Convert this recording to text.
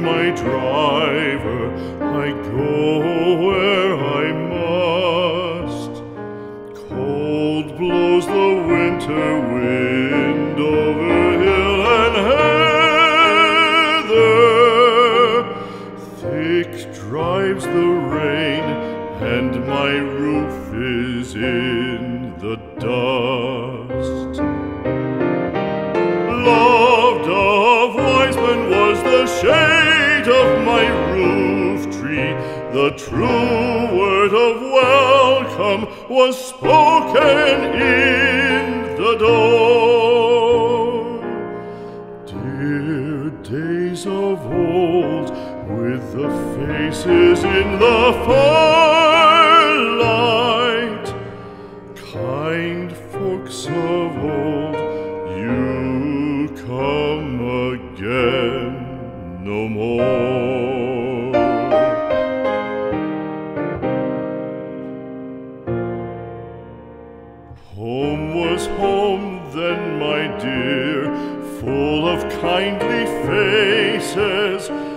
my driver, I go where I must. Cold blows the winter wind over hill and heather, thick drives the rain, and my roof is in the dust. Loved of wise men was the shade of my roof tree, the true word of welcome was spoken in the door. Dear days of old, with the faces in the firelight, kind folks of old, you come again no more. Home was home then, my dear, full of kindly faces,